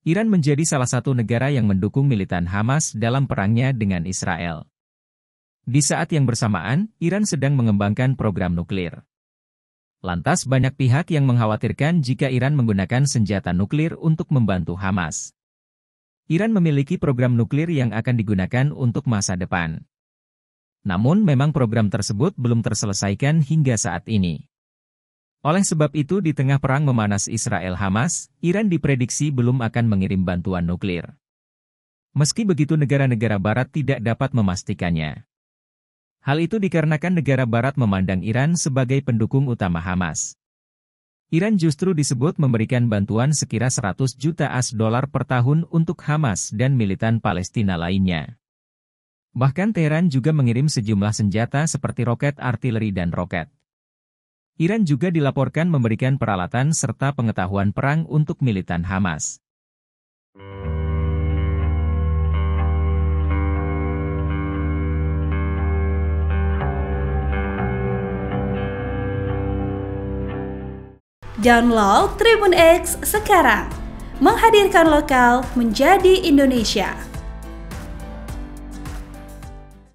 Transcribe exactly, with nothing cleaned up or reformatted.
Iran menjadi salah satu negara yang mendukung militan Hamas dalam perangnya dengan Israel. Di saat yang bersamaan, Iran sedang mengembangkan program nuklir. Lantas banyak pihak yang mengkhawatirkan jika Iran menggunakan senjata nuklir untuk membantu Hamas. Iran memiliki program nuklir yang akan digunakan untuk masa depan. Namun memang program tersebut belum terselesaikan hingga saat ini. Oleh sebab itu di tengah perang memanas Israel-Hamas, Iran diprediksi belum akan mengirim bantuan nuklir. Meski begitu negara-negara Barat tidak dapat memastikannya. Hal itu dikarenakan negara Barat memandang Iran sebagai pendukung utama Hamas. Iran justru disebut memberikan bantuan sekira seratus juta as dolar per tahun untuk Hamas dan militan Palestina lainnya. Bahkan Teheran juga mengirim sejumlah senjata seperti roket artileri dan roket. Iran juga dilaporkan memberikan peralatan serta pengetahuan perang untuk militan Hamas. Download Tribun X sekarang, menghadirkan lokal menjadi Indonesia.